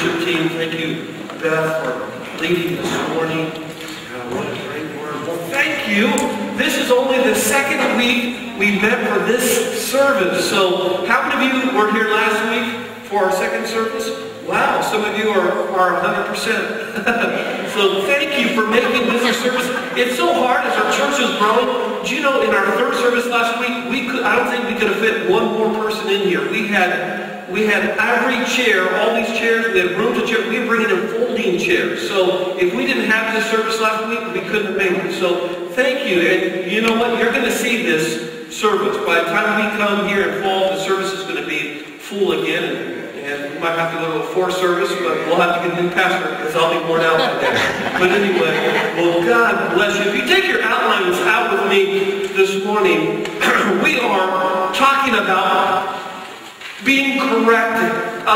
worship team. Thank you, Beth, for leading this morning. What a great word. Well, thank you. This is only the second week we met for this service. So how many of you were here last week for our second service? Wow, some of you are 100%. So thank you for making this a service. It's so hard as our church is growing. Do you know, in our third service last week, I don't think we could have fit one more person in here. We had every chair, all these chairs, we had room to chair. We were bringing in folding chairs. So if we didn't have this service last week, we couldn't have made it. So thank you. And you know what? You're going to see this service. By the time we come here in fall, the service is going to be full again. And we might have to go to a fourth service, but we'll have to get a new pastor because I'll be worn out by then. But anyway, well, God bless you. If you take your outlines out with me this morning, we are talking about being corrected,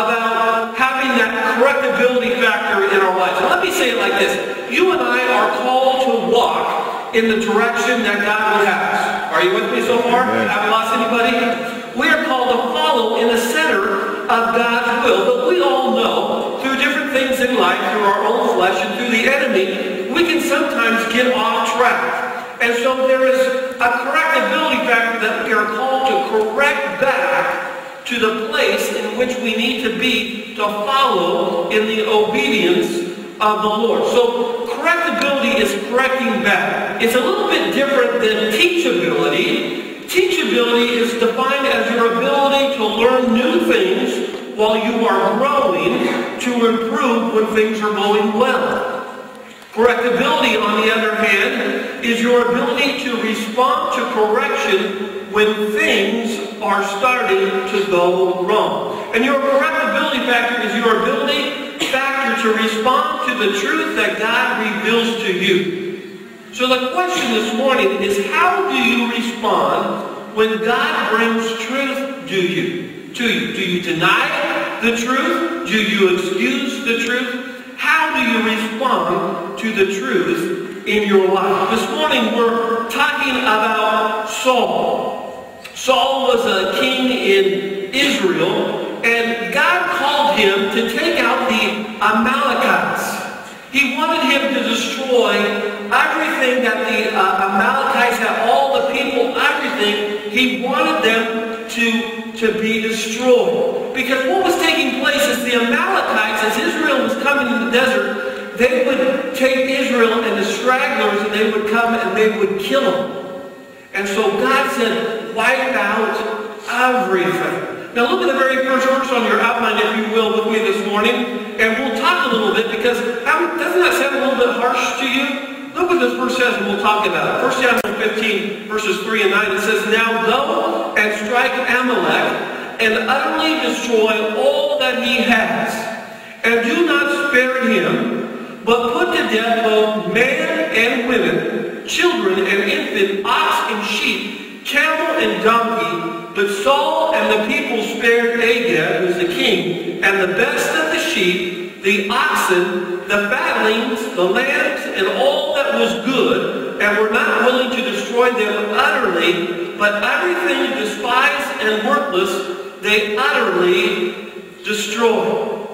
about having that correctability factor in our lives. And let me say it like this. You and I are called to walk in the direction that God would have us. Are you with me so far? Have I lost anybody? We are called to follow in the center of God's will. But we all know, through different things in life, through our own flesh and through the enemy, we can sometimes get off track. And so there is a correctability factor that we are called to correct back to the place in which we need to be to follow in the obedience of the Lord. So correctability is correcting back. It's a little bit different than teachability. Teachability is defined as your ability to learn new things while you are growing to improve when things are going well. Correctability, on the other hand, is your ability to respond to correction when things are starting to go wrong. And your correctability factor is your ability factor to respond to the truth that God reveals to you. So the question this morning is, how do you respond when God brings truth to you? Do you deny the truth? Do you excuse the truth? How do you respond to the truth in your life? This morning we're talking about Saul. Saul was a king in Israel, and God called him to take out the Amalekites. He wanted him to destroy everything that the Amalekites had, all the people, everything. He wanted them to be destroyed. Because what was taking place is the Amalekites, as Israel was coming in the desert, they would take Israel and the stragglers, and they would come and they would kill them. And so God said, wipe out everything. Now look at the very first verse on your outline, if you will, with me this morning. And we'll talk a little bit, because doesn't that sound a little bit harsh to you? Look what this verse says, and we'll talk about it. 1 Samuel 15, verses 3 and 9, it says, Now go and strike Amalek, and utterly destroy all that he has. And do not spare him, but put to death both man and women, children and infant, ox and sheep, camel and donkey. But Saul and the people spared Agag, who was the king, and the best of the sheep, the oxen, the fatlings, the lambs, and all that was good, and were not willing to destroy them utterly, but everything despised and worthless they utterly destroyed.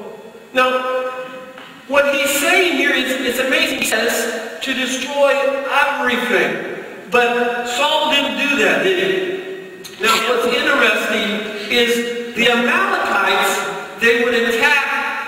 Now, what he's saying here is, it's amazing. He says to destroy everything. But Saul didn't do that, did he? Now, what's interesting is the Amalekites, they would attack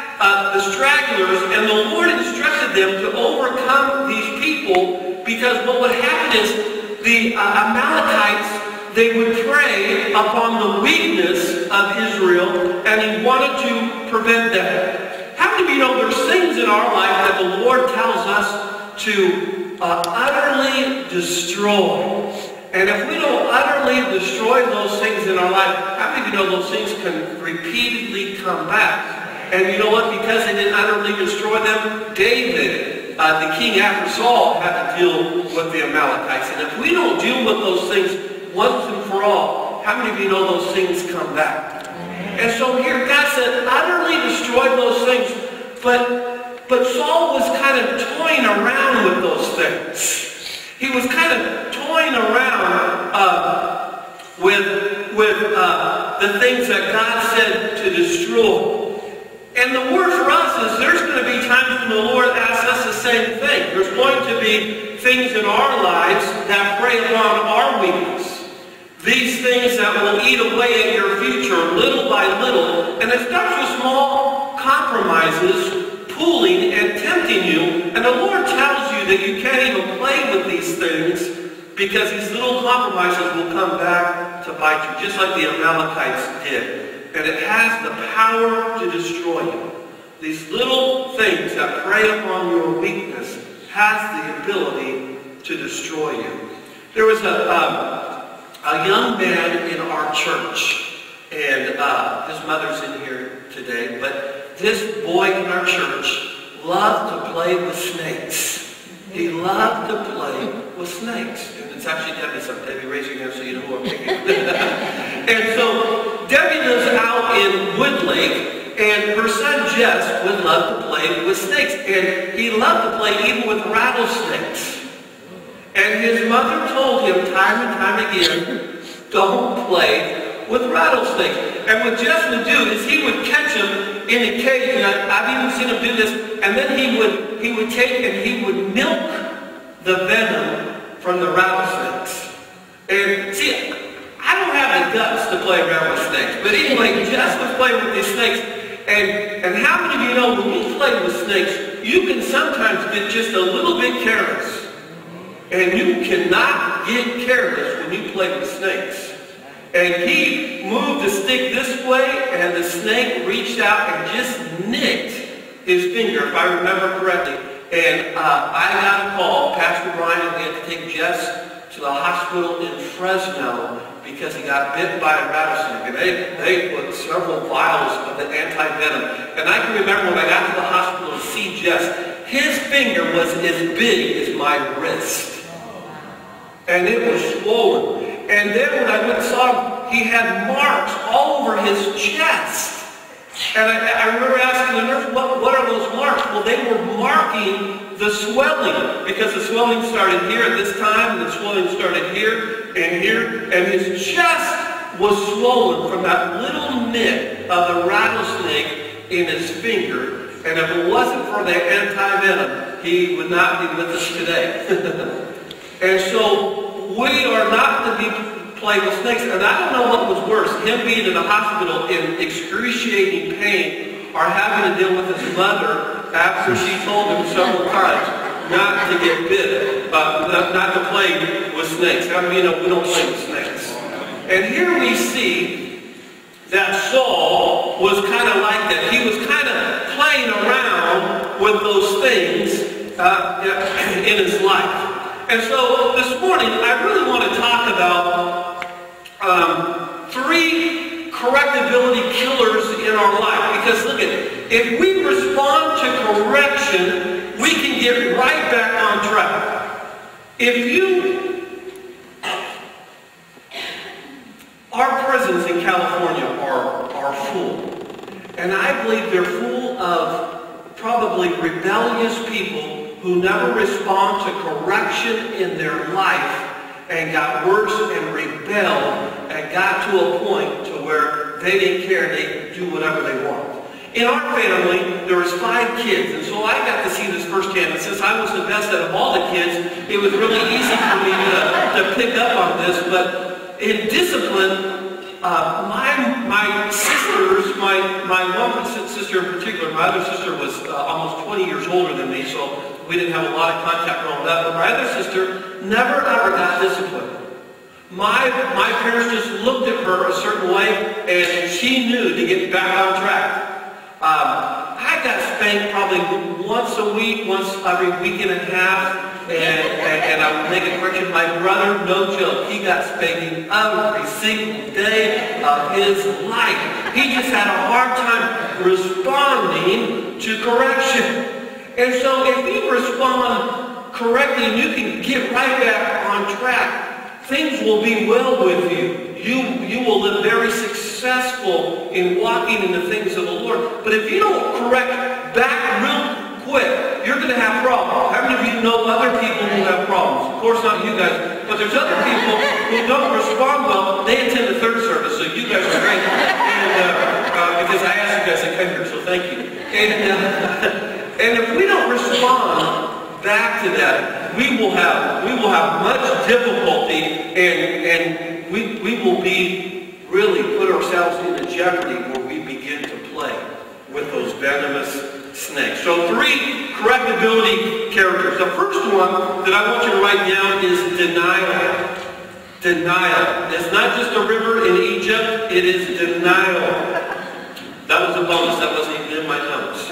the stragglers, and the Lord instructed them to overcome these people, because what would happen is the Amalekites, they would prey upon the weakness of Israel, and he wanted to prevent that. How many of you know there's things in our life that the Lord tells us to utterly destroy? And if we don't utterly destroy those things in our life, how many of you know those things can repeatedly come back? And you know what? Because they didn't utterly destroy them, David, the king after Saul, had to deal with the Amalekites. And if we don't deal with those things once and for all, how many of you know those things come back? And so here God said, utterly destroy those things. But Saul was kind of toying around with those things. He was kind of toying around with the things that God said to destroy. And the word for us is there's going to be times when the Lord asks us the same thing. There's going to be things in our lives that prey upon our weakness. These things that will eat away at your future little by little. And it starts with small compromises, pulling and tempting you. And the Lord tells you that you can't even play with these things because these little compromises will come back to bite you, just like the Amalekites did. And it has the power to destroy you. These little things that prey upon your weakness has the ability to destroy you. There was a young man in our church, and his mother's in here today, but this boy in our church loved to play with snakes. He loved to play with snakes. And it's actually Debbie. So Debbie, raise your hand so you know who I'm picking. And so Debbie lives out in Woodlake, and her son Jess would love to play with snakes. And he loved to play even with rattlesnakes. And his mother told him time and time again, don't play with rattlesnakes. And what Jess would do is he would catch them in a cage, and I've even seen him do this, and then he would take and he would milk the venom from the rattlesnakes. And see, I don't have the guts to play around with snakes, but anyway, Jess would play with these snakes. And how many of you know when you play with snakes, you can sometimes get just a little bit careless. And you cannot get careless when you play with snakes. And he moved the stick this way, and the snake reached out and just nicked his finger, if I remember correctly. And I got a call, Pastor Brian, and we had to take Jess to the hospital in Fresno because he got bit by a rattlesnake. And they put several vials of the anti-venom. And I can remember when I got to the hospital to see Jess, his finger was as big as my wrist. And it was swollen. And then when I went and saw him, he had marks all over his chest. And I remember asking the nurse, what are those marks? Well, they were marking the swelling, because the swelling started here at this time, and the swelling started here and here, and his chest was swollen from that little nick of the rattlesnake in his finger. And if it wasn't for the anti-venom, he would not be with us today. And so we are not to be playing with snakes. And I don't know what was worse, him being in the hospital in excruciating pain, or having to deal with his mother after she told him several times not to get bit, not to play with snakes. How many of you know we don't play with snakes? And here we see that Saul was kind of like that. He was kind of playing around with those things in his life. And so this morning, I really want to talk about 3 correctability killers in our life. Because look at it, if we respond to correction, we can get right back on track. Our prisons in California are full. And I believe they're full of probably rebellious people who never respond to correction in their life and got worse and rebelled and got to a point to where they didn't care, they do whatever they want. In our family, there was 5 kids, and so I got to see this firsthand. And since I was the best out of all the kids, it was really easy for me to pick up on this. But in discipline, my sisters, my one sister in particular, my other sister was almost 20 years older than me, so we didn't have a lot of contact growing up. But my other sister never ever got disciplined. My parents just looked at her a certain way, and she knew to get back on track. I got spanked probably once a week, once every week and a half. And I would make a correction. My brother, no joke, he got spanking every single day of his life. He just had a hard time responding to correction. And so if you respond correctly and you can get right back on track, things will be well with you. You will live very successful in walking in the things of the Lord. But if you don't correct back real quick, you're going to have problems. How many of you know other people who have problems? Of course not you guys, but there's other people who don't respond well. They attend the 3rd service, so you guys are great. And because I asked you guys to come here, so thank you. And if we don't respond back to that, we will have much difficulty, and we will be really put ourselves into jeopardy where we begin to play with those venomous snakes. So 3 correctability characters. The first one that I want you to write down is denial. Denial. It's not just a river in Egypt, it is denial. That was a bonus, that wasn't even in my notes.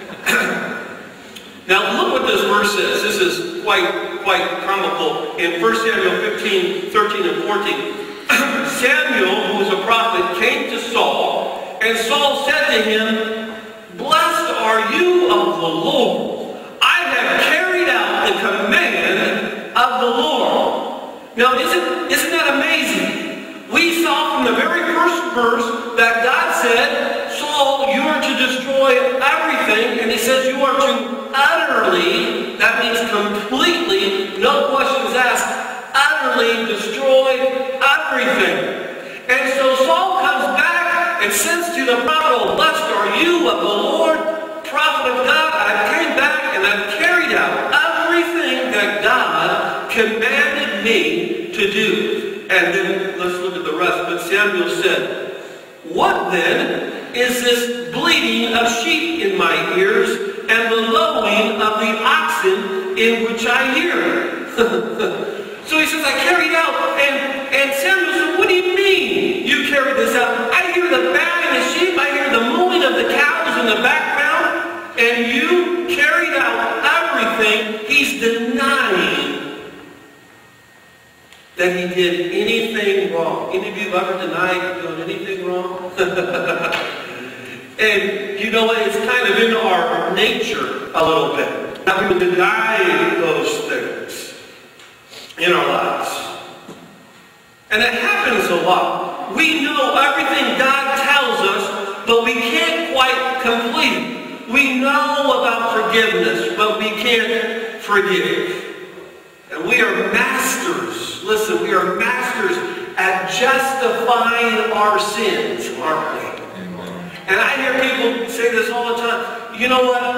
Now look what this verse says. This is quite comical. In 1 Samuel 15, 13 and 14, Samuel, who was a prophet, came to Saul, and Saul said to him, "Blessed are you of the Lord. I have carried out the command of the Lord." Now, isn't that amazing? We saw from the very first verse that God said, "Saul, you are to destroy everything," and he says you are to utterly, that means completely, no questions asked, utterly destroy everything. And so Saul comes back and says to the prophet, "Blessed are you of the Lord, prophet of God. I came back and I've carried out everything that God commanded me to do." And then let's look at the rest. But Samuel said, "What then is this bleating of sheep in my ears and the lowing of the oxen in which I hear?" So he says, "I carried out." And Samuel said, "What do you mean you carried this out? I hear the baaing of sheep, I hear the mooing of the cows in the background, and you carried out everything." He's denying that he did anything wrong. Any of you have ever denied doing anything wrong? And you know what? It's kind of in our nature a little bit. That we deny those things in our lives. And it happens a lot. We know everything God tells us, but we can't quite complete it. We know about forgiveness, but we can't forgive. And we are masters. Listen, we are masters at justifying our sins, aren't we? And I hear people say this all the time. You know what?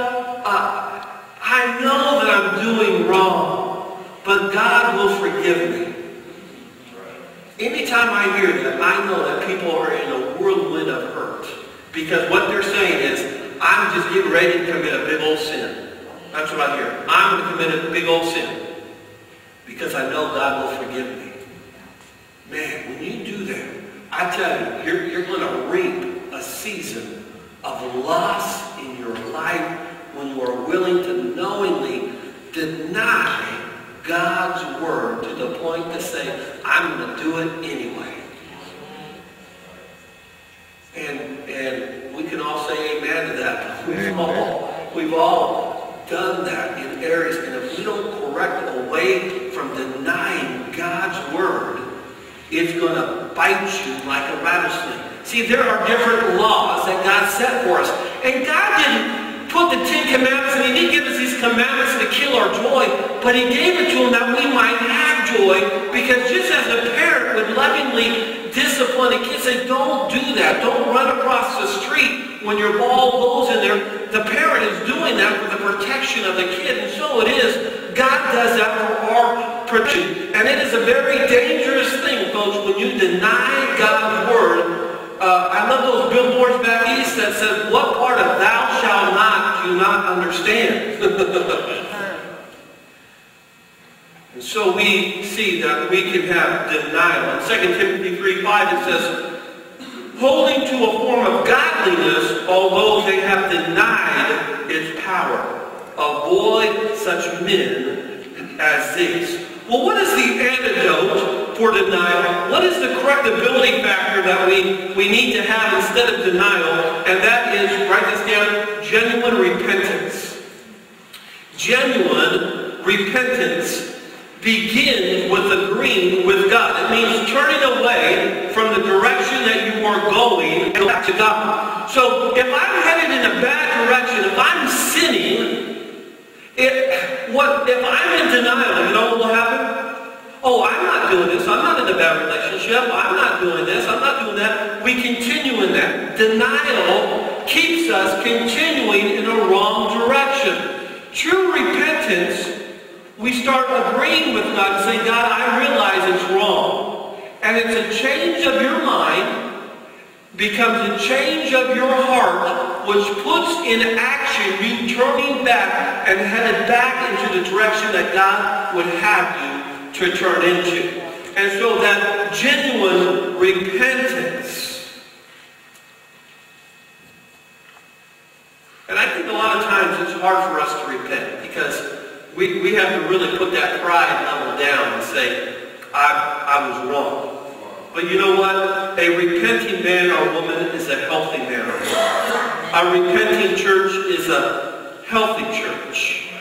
I know that I'm doing wrong, but God will forgive me. Anytime I hear that, I know that people are in a whirlwind of hurt. Because what they're saying is, I'm just getting ready to commit a big old sin. That's what I hear. I'm going to commit a big old sin. Because I know God will forgive me. Man, when you do that, I tell you, you're going to reap a season of loss in your life when you are willing to knowingly deny God's word to the point to say, I'm going to do it anyway. And we can all say amen to that. We've all done that in areas, and if we don't correct away from denying God's word, it's going to bite you like a rattlesnake. See, there are different laws that God set for us. And God didn't put the 10 Commandments, and He didn't give us these commandments to kill our joy, but He gave it to them that we might have joy, because just as a parent would lovingly discipline a kid, say, don't do that, don't run across the street when your ball goes in there, the parent is doing that for the protection of the kid, and so it is. God does that for our protection. And it is a very dangerous thing, folks, when you deny God's word. I love those billboards back east that says, what part of thou shalt not do you not understand? And so we see that we can have denial. In 2 Timothy 3:5 it says, holding to a form of godliness, although they have denied its power. Avoid such men as these. Well, what is the antidote for denial? What is the correctability factor that we need to have instead of denial? And that is, write this down, genuine repentance. Genuine repentance begins with agreeing with God. It means turning away from the direction that you are going and back to God. So if I'm headed in a bad direction, if I'm sinning, if I'm in denial, you know what will happen? Oh, I'm not doing this. I'm not in a bad relationship. I'm not doing this. I'm not doing that. We continue in that. Denial keeps us continuing True repentance, we start agreeing with God and saying, God, I realize it's wrong. And it's a change of your mind, becomes a change of your heart, which puts in action you turning back and headed back into the direction that God would have you to turn into. And so that genuine repentance. And I think a lot of times it's hard for us to repent because we have to really put that pride level down and say, I was wrong. But you know what? A repenting man or woman is a healthy man or woman. A repenting church is a healthy church.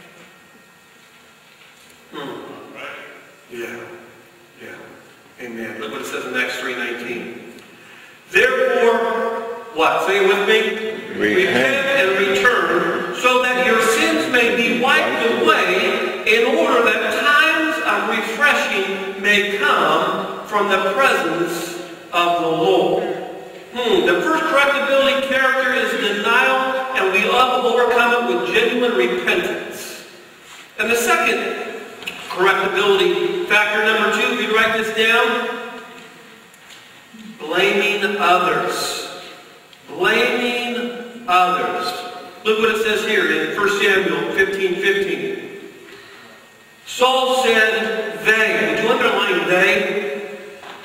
Yeah. Amen. Look what it says in Acts 3:19. Therefore, what? Say it with me. Repent and return, so that your sins may be wiped away, in order that times of refreshing may come from the presence of the Lord. The first correctability character is denial, and we overcome it with genuine repentance. And the second correctability factor, number 2, if you write this down, blaming others. Blaming others. Look what it says here in 1 Samuel 15:15. Saul said, they, would you underline they?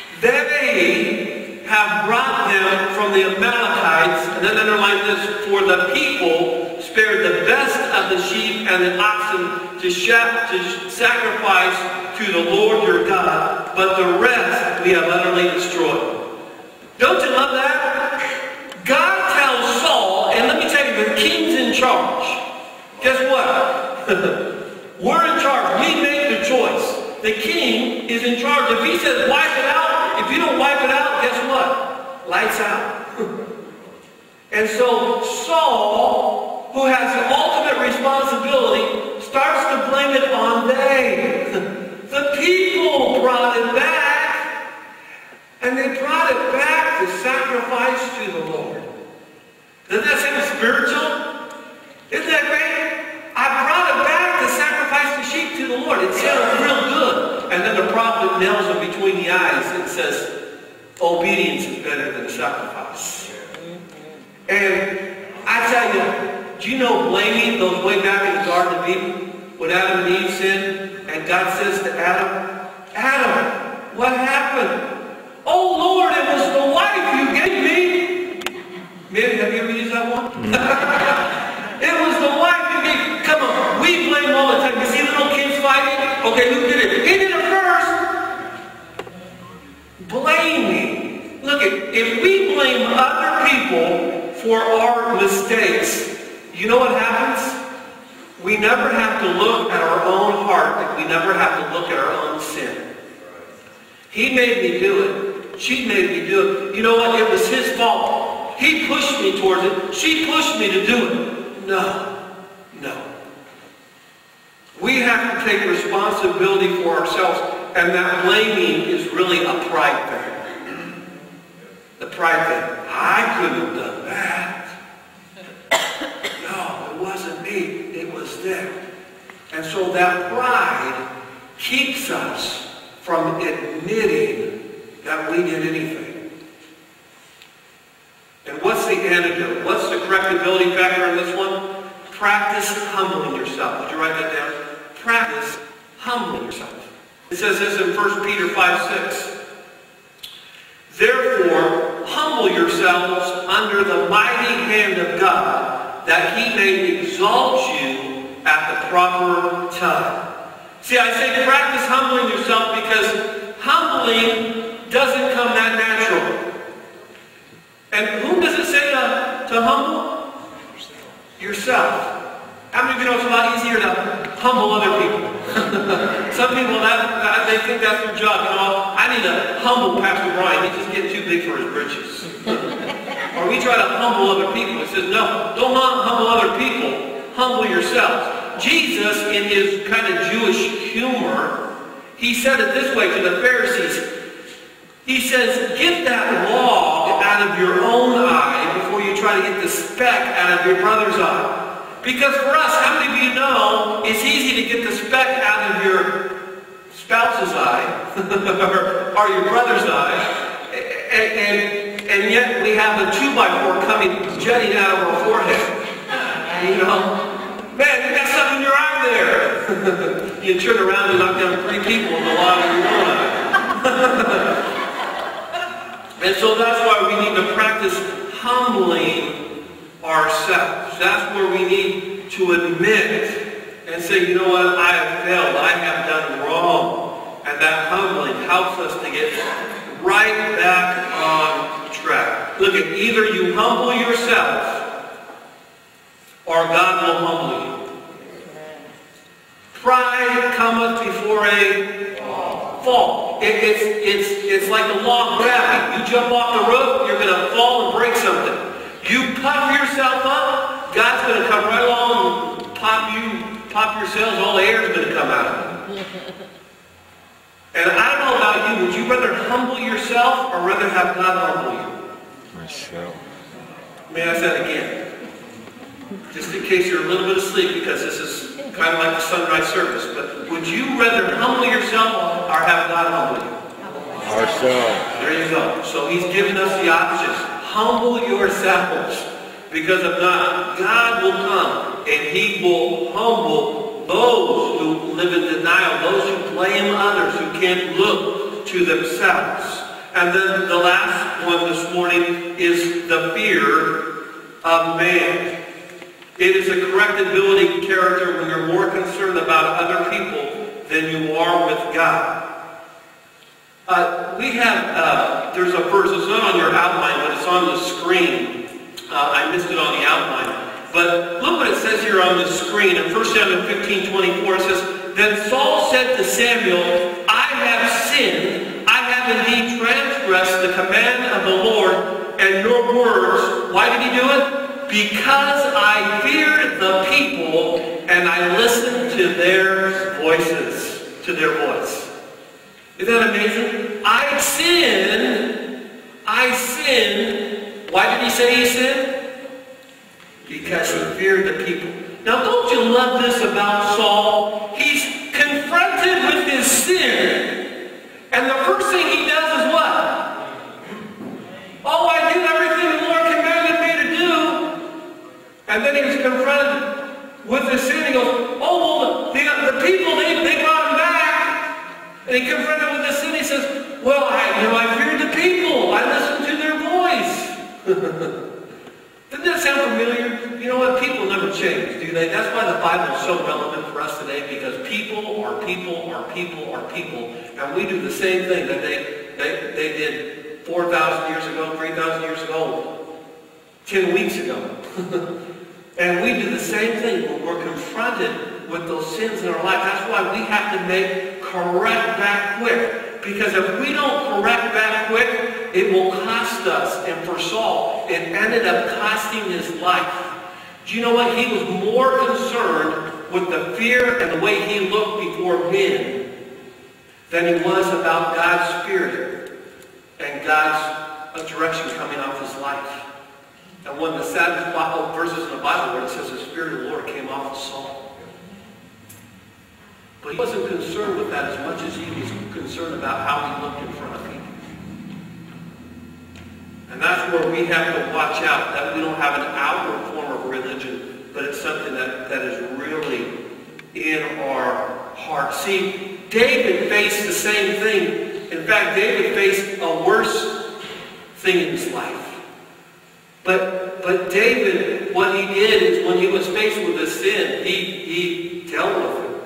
They have brought them from the Amalekites, and then underline this, for the people spared the best of the sheep and the oxen to sacrifice to the Lord your God, but the rest we have utterly destroyed. Don't you love that? God tells Saul, and let me tell you, the king's in charge. Guess what? We're in charge. We make the choice. The king is in charge. If he says wipe it out, if you don't wipe it out, guess what? Lights out. And so Saul, who has the ultimate responsibility, starts to blame it on they. The people brought it back, and they brought it back to sacrifice to the Lord. Doesn't that seem spiritual? Isn't that great? I brought it back to sacrifice the sheep to the Lord. It sounds real good. And then the prophet nails him between the eyes and says, obedience is better than sacrifice. And I tell you, do you know blaming goes way back in the Garden of Eden when Adam and Eve sinned? And God says to Adam, Adam, what happened? Oh Lord, it was the wife you gave me. Men, have you ever used that one? It was the wife you gave. Come on, we blame all the time. You see little kids fighting? Okay, who did it? He did it first. Blaming. Look, if we blame other people for our mistakes, you know what happens? We never have to look at our own heart, and we never have to look at our own sin. He made me do it. She made me do it. You know what? It was his fault. He pushed me towards it. She pushed me to do it. No. We have to take responsibility for ourselves, and that blaming is really a pride thing. The pride thing. I couldn't have done that. No, it wasn't me. It was them. And so that pride keeps us from admitting that we did anything. And what's the antidote? What's the correctability factor in this one? Practice humbling yourself. Would you write that down? Practice humbling yourself. It says this in 1 Peter 5:6. Therefore, humble yourselves under the mighty hand of God, that he may exalt you at the proper time. See, I say practice humbling yourself because humbling doesn't come that natural. And whom does it say to humble? Yourself. How many of you know it's a lot easier to humble other people? Some people, they think that's their job. You know, I need to humble Pastor Brian. He's just getting too big for his britches. Or we try to humble other people. It says, no, don't humble other people. Humble yourselves. Jesus, in his kind of Jewish humor, he said it this way to the Pharisees. He says, get that log out of your own eye before you try to get the speck out of your brother's eye. Because for us, how many of you know it's easy to get the speck out of your spouse's eye or your brother's eye, and yet we have a 2x4 coming jutting out of our forehead. You know, man, you got something in your eye there. You turn around and knock down 3 people in the lot of your own eye. And so that's why we need to practice humbling ourselves. That's where we need to admit and say, you know what, I have failed, I have done wrong. And that humbling helps us to get right back on track. Look, at either you humble yourself or God will humble you. Pride cometh before a fall. It's like the law of gravity. You jump off the rope, you're going to fall and break something. You puff yourself up, God's going to come right along and pop your cells, all the air is going to come out of it. And I don't know about you, would you rather humble yourself or rather have God humble you? Myself. May I say that again? Just in case you're a little bit asleep, because this is kind of like the sunrise service. But would you rather humble yourself or have God humble you? Ourselves. There you go. So he's given us the options. Humble yourselves. Because if not, God will come and he will humble those who live in denial, those who blame others, who can't look to themselves. And then the last one this morning is the fear of man. It is a correctability character when you're more concerned about other people than you are with God. There's a verse, it's not on your outline, but it's on the screen. I missed it on the outline. But look what it says here on the screen. In 1 Samuel 15:24, it says, Then Saul said to Samuel, I have sinned. I have indeed transgressed the command of the Lord and your words. Why did he do it? Because I feared the people and I listened to their voices, to their voice. Isn't that amazing? I sinned. Why did he say he sinned? Because he feared the people. Now don't you love this about Saul? He's confronted with his sin. And the first thing he does is what? Oh, I did everything the Lord commanded me to do. And then he was confronted with his sin. He goes, oh, well, the people, they brought him back. And he confronted with his sin. He says, well, I feared the people. I listened to their voice. Doesn't that sound familiar? You know what? People never change, do they? That's why the Bible is so relevant for us today, because people are people are people are people. And we do the same thing that they did 4,000 years ago, 3,000 years ago, 10 weeks ago. And we do the same thing when we're confronted with those sins in our life. That's why we have to correct back quick. Because if we don't correct back quick, it will cost us. And for Saul, it ended up costing his life. Do you know what? He was more concerned with the fear and the way he looked before men than he was about God's Spirit and God's direction coming off his life. And one of the saddest verses in the Bible where it says the Spirit of the Lord came off of Saul. But he wasn't concerned with that as much as he was concerned about how he looked in front of people. And that's where we have to watch out that we don't have an outward form of religion, but it's something that is really in our heart. See, David faced the same thing. In fact, David faced a worse thing in his life. But David, what he did is when he was faced with a sin, he dealt with it.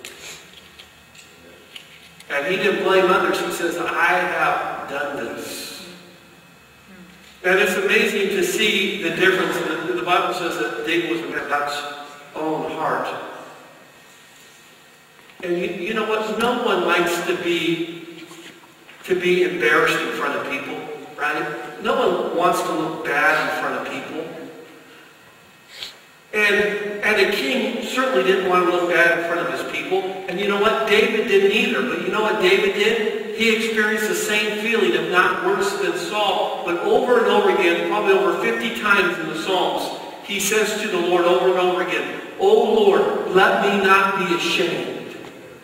And he didn't blame others. He says, I have done this. And it's amazing to see the difference. The Bible says that David was a man of God's own heart. And you know what? No one likes to be embarrassed in front of people, right? No one wants to look bad in front of people. And a king certainly didn't want to look bad in front of his people. And you know what? David didn't either. But you know what David did? He experienced the same feeling, if not worse than Saul. But over and over again, probably over 50 times in the Psalms, he he says to the Lord over and over again, "Oh Lord, let me not be ashamed."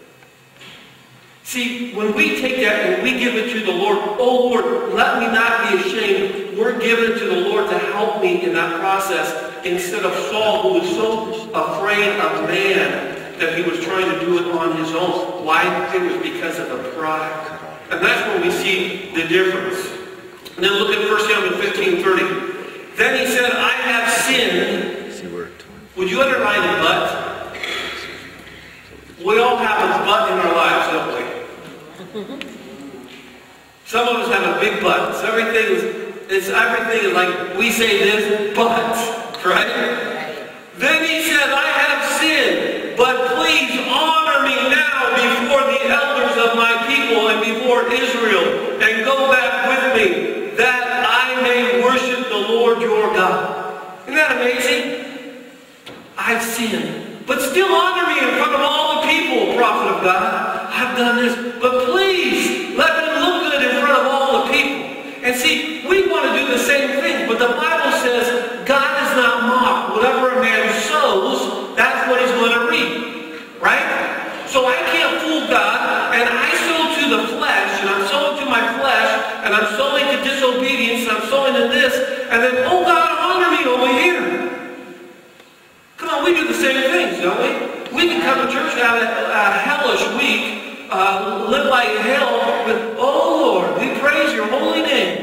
See, when we take that and we give it to the Lord, "Oh Lord, let me not be ashamed," we're giving it to the Lord to help me in that process, instead of Saul, who was so afraid of man that he was trying to do it on his own. Why? It was because of the pride. And that's when we see the difference. And then look at 1 Samuel 15:30. Then he said, "I have sinned." Would you underline the but? We all have a but in our lives, don't we? Some of us have a big but. So everything is like, we say this, but, right? Then he said, "I have sinned, but please honor me now before the elders of my people and before Israel, and go back with me, that I may worship the Lord your God." Isn't that amazing? I've sinned, but still honor me in front of all the people, prophet of God. I've done this, but please let me look good in front of all the people. And see, we want to do the same thing, but the Bible says God is not mocked. Whatever a man sows, that's what he's going to reap. Right? So I can't fool God, and I sow to the flesh, and I'm sowing to my flesh, and I'm sowing to disobedience, and I'm sowing to this, and then, "Oh God, honor me over here." Come on, we do the same things, don't we? We can come to church and have a hellish week, live like hell, but, "Oh Lord, we praise your holy name."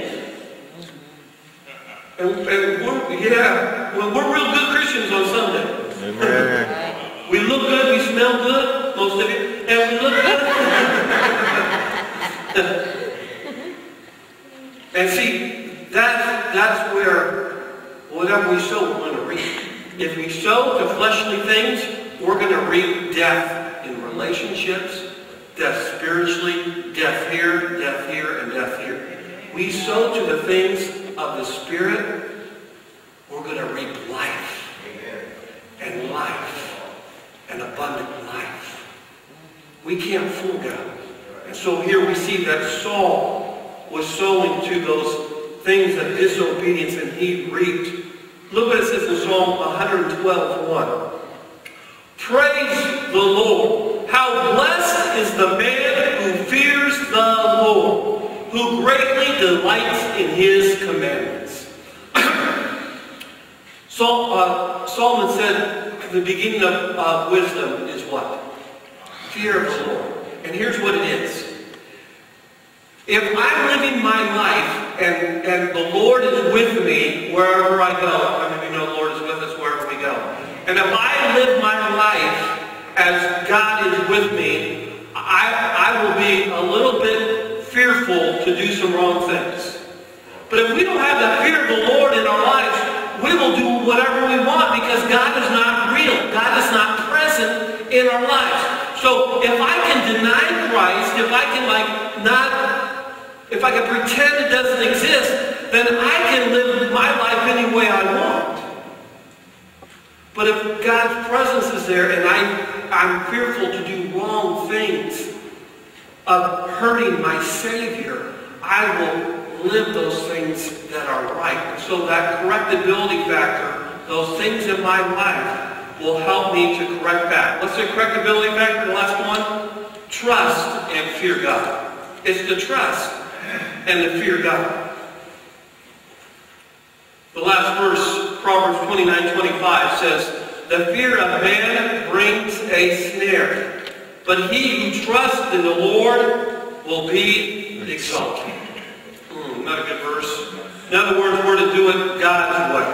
And we're real good Christians on Sunday. Amen. We look good, we smell good, most of you, and we look good. And see, that's where whatever we sow, we're going to reap. If we sow to fleshly things, we're going to reap death in relationships, death spiritually, death here, and death here. We sow to the things of the Spirit, we're going to reap life. And life. And abundant life. We can't fool God. And so here we see that Saul was sowing to those things of disobedience, and he reaped. Look what it says in Psalm 112:1. "Praise the Lord. How blessed is the man who fears the Lord, who greatly delights in his commandments." Solomon said the beginning of wisdom is what? Fear of the Lord. And here's what it is. If I'm living my life and the Lord is with me wherever I go, how many of you know the Lord is with us wherever we go? And if I live my life as God is with me, I will be a little bit fearful to do some wrong things. But if we don't have the fear of the Lord in our lives, we will do whatever we want, because God is not real. God is not present in our lives. So if I can deny Christ, if I can pretend it doesn't exist, then I can live my life any way I want. But if God's presence is there and I'm fearful to do wrong things, of hurting my Savior, I will live those things that are right. So that correctability factor, those things in my life, will help me to correct back. What's the correctability factor, the last one? Trust and fear God. It's the trust and the fear God. The last verse, Proverbs 29:25 says, "The fear of man brings a snare, but he who trusts in the Lord will be exalted." Not a good verse. In other words, we're to do it God's way.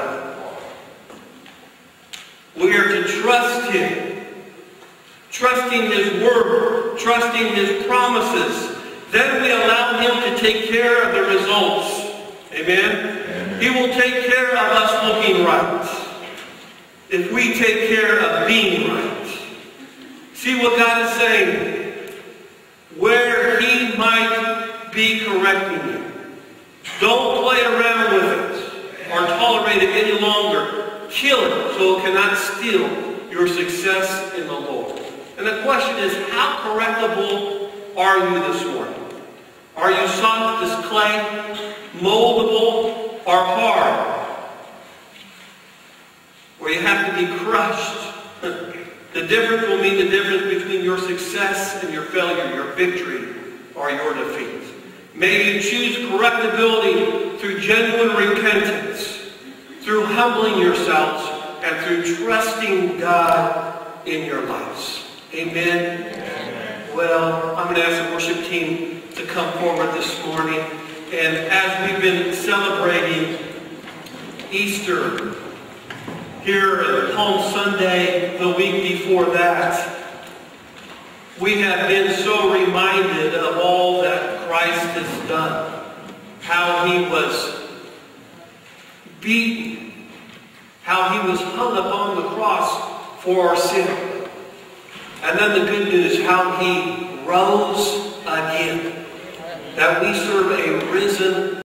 We are to trust Him. Trusting His Word. Trusting His promises. Then we allow Him to take care of the results. Amen? He will take care of us looking right. If we take care of being right. See what God is saying? Where He might be correcting you. Don't play around with it or tolerate it any longer. Kill it so it cannot steal your success in the Lord. And the question is, how correctable are you this morning? Are you soft as clay, moldable, or hard? where you have to be crushed. The difference will mean the difference between your success and your failure, your victory or your defeat. May you choose correctability through genuine repentance, through humbling yourselves, and through trusting God in your lives. Amen? Amen. Well, I'm going to ask the worship team to come forward this morning. And as we've been celebrating Easter here at Palm Sunday, the week before that, we have been so reminded of all that Christ has done. How he was beaten. How he was hung upon the cross for our sin. And then the good news, how he rose again. That we serve a risen